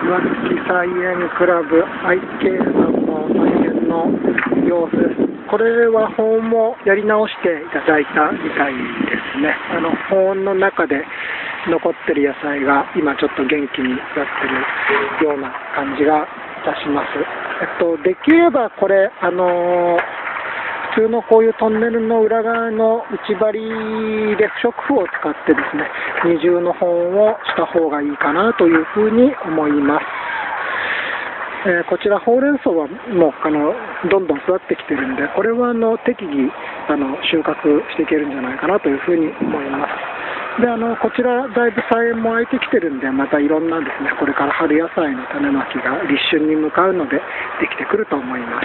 岩槻菜園クラブ愛慶さんの菜園の様子です。これは保温もやり直していただいたみたいですね。保温の中で残ってる野菜が今ちょっと元気になってるような感じがいたします。できればこれ普通のこういうトンネルの裏側の内張りで不織布を使ってですね、二重の保温をした方がいいかなというふうに思います。こちらほうれん草はもうどんどん育ってきてるんで、これは適宜収穫していけるんじゃないかなというふうに思います。でこちらだいぶ菜園も空いてきてるんで、またいろんなですね、これから春野菜の種まきが立春に向かうのでできてくると思います。